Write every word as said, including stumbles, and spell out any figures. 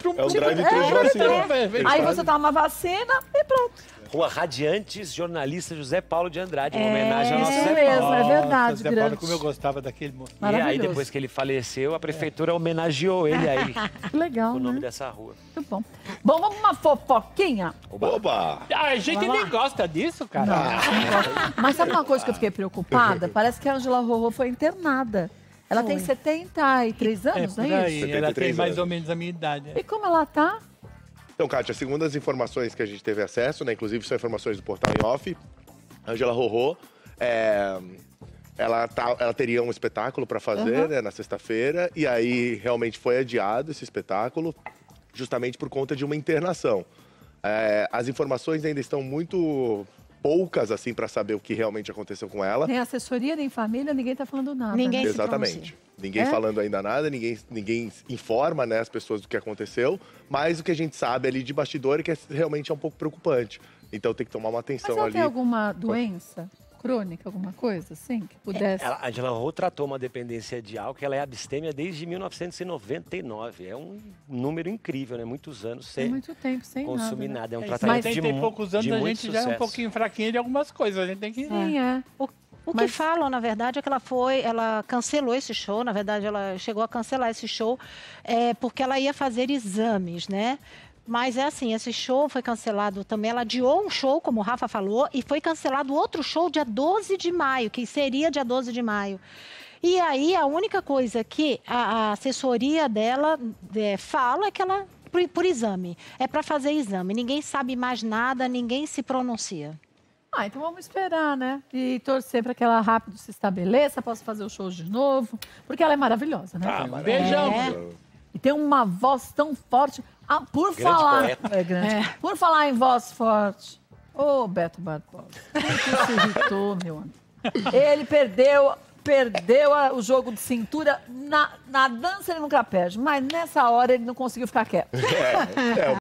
drive-thru. É um Tipo, drive-thru de é, vacina. é. Aí você toma uma vacina e pronto. Rua Radiantes, jornalista José Paulo de Andrade, uma É, homenagem ao nosso isso Zé mesmo, Paulo. é verdade, Zé Paulo, grande. como eu gostava daquele moço. E aí, Maravilhoso. depois que ele faleceu, a prefeitura homenageou ele aí, Que legal, com o nome né? dessa rua. Muito bom. Bom, vamos uma fofoquinha? Oba! Ah, a gente nem gosta disso, cara. Mas sabe uma coisa que eu fiquei preocupada? Parece que a Angela Rorô foi internada. Ela tem setenta e três É, anos, por não é aí. isso? Ela tem setenta e três mais anos. ou menos a minha idade. E como ela tá? Então, Kátia, segundo as informações que a gente teve acesso, né, inclusive são informações do portal em off, Angela Rorô, é, ela, tá, ela teria um espetáculo para fazer Uhum. né, na sexta-feira, e aí realmente foi adiado esse espetáculo, justamente por conta de uma internação. É, as informações ainda estão muito poucas, assim, para saber o que realmente aconteceu com ela. Nem assessoria, nem família, ninguém tá falando nada. Ninguém né? se Exatamente. Ninguém É? falando ainda nada, ninguém, ninguém informa né, as pessoas do que aconteceu, mas o que a gente sabe ali de bastidor é que é- realmente é um pouco preocupante. Então tem que tomar uma Mas atenção ela ali. tem alguma doença crônica, alguma coisa assim, que pudesse... Ela, a Angela Rorô tratou uma dependência de álcool, ela é abstêmia desde mil novecentos e noventa e nove. É um número incrível, né? Muitos anos Tem sem muito tempo, sem consumir nada. nada. É um É, tratamento setenta de, e mu- poucos anos de a muito gente já é um sucesso. pouquinho fraquinho de algumas coisas. A gente tem que... Sim, é. O, o que Mas- falam, na verdade, é que ela foi, ela cancelou esse show. Na verdade, ela chegou a cancelar esse show é, porque ela ia fazer exames, né? Mas é assim, esse show foi cancelado também. Ela adiou um show, como o Rafa falou, e foi cancelado outro show dia doze de maio, que seria dia doze de maio. E aí, a única coisa que a, a assessoria dela é, fala é que ela, por, por exame, é para fazer exame. Ninguém sabe mais nada, ninguém se pronuncia. Ah, então vamos esperar, né? E torcer para que ela rápido se estabeleça, possa fazer o show de novo, porque ela é maravilhosa, né? Ah, beijão. É. E tem uma voz tão forte. Ah, por Grande falar... poeta. É grande. Por falar em voz forte, ô Beto Barbosa, como que se irritou, meu amigo? Ele perdeu, perdeu a- o jogo de cintura. Na, na dança ele nunca perde, mas nessa hora ele não conseguiu ficar quieto. É, é,